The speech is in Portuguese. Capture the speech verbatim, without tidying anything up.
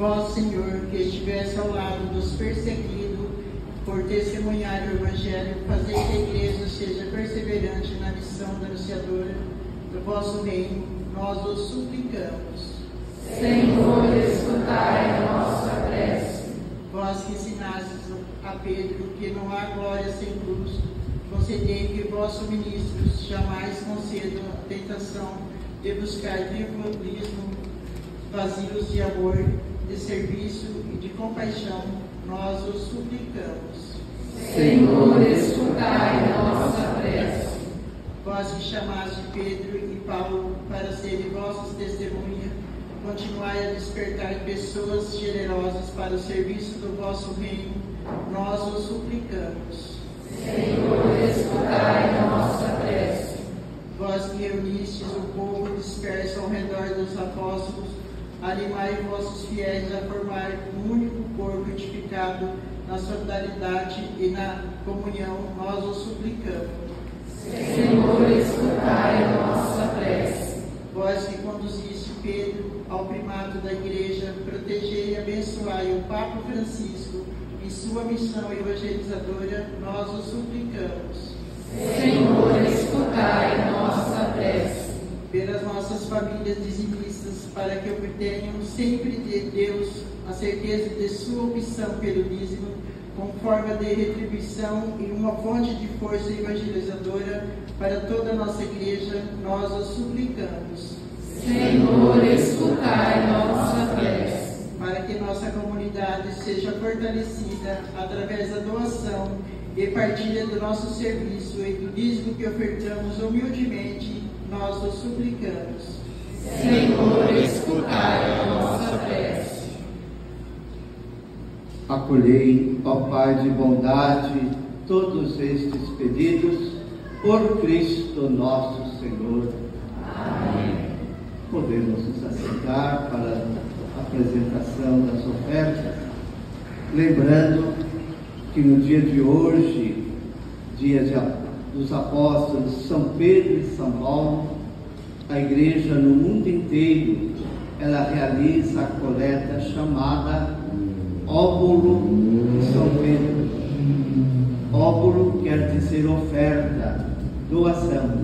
Vós, Senhor, que estivesse ao lado dos perseguidos por testemunhar o Evangelho, fazei que a Igreja seja perseverante na missão da anunciadora do vosso reino, nós os suplicamos. Senhor, escutai a nossa prece. Vós que ensinastes a Pedro que não há glória sem cruz, concedei que vossos ministros jamais concedam a tentação de buscar triunfalismo, vazios de amor, de serviço e de compaixão, nós os suplicamos. Senhor, escutai a nossa prece. Vós que chamaste Pedro e Paulo para serem vossos testemunhas, continuai a despertar pessoas generosas para o serviço do vosso reino, nós os suplicamos. Senhor, escutai a nossa prece. Vós que reunistes o povo disperso ao redor dos apóstolos, animai vossos fiéis a formar um único corpo edificado na solidariedade e na comunhão, nós os suplicamos. Senhor, escutai a nossa prece. Vós que conduziste Pedro ao primado da Igreja, protegei e abençoai o Papa Francisco em sua missão evangelizadora, nós os suplicamos. Senhor, escutai a nossa prece. Pelas nossas famílias dizimistas, para que obtenham sempre de Deus a certeza de sua opção pelo dízimo, com forma de retribuição e uma fonte de força evangelizadora para toda a nossa Igreja, nós os suplicamos. Senhor, escutai a nossa prece. Para que nossa comunidade seja fortalecida através da doação e partilha do nosso serviço e do dízimo que ofertamos humildemente, nós os suplicamos. Senhor, escutai a nossa prece. Acolhei, ó Pai de bondade, todos estes pedidos, por Cristo nosso Senhor. Amém. Podemos nos assentar para a apresentação das ofertas, lembrando que no dia de hoje, dia de, dos apóstolos São Pedro e São Paulo, a Igreja no mundo inteiro, ela realiza a coleta chamada Óbolo de São Pedro. Óbolo quer dizer oferta, doação.